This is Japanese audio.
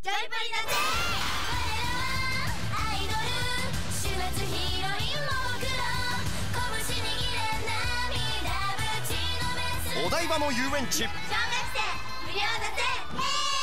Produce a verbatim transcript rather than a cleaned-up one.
ジョイプリだぜ。我らはアイドル、週末ヒーロインも僕ら、拳握れ涙ぶちのめす。 お台場の遊園地、 小学生無料だぜ。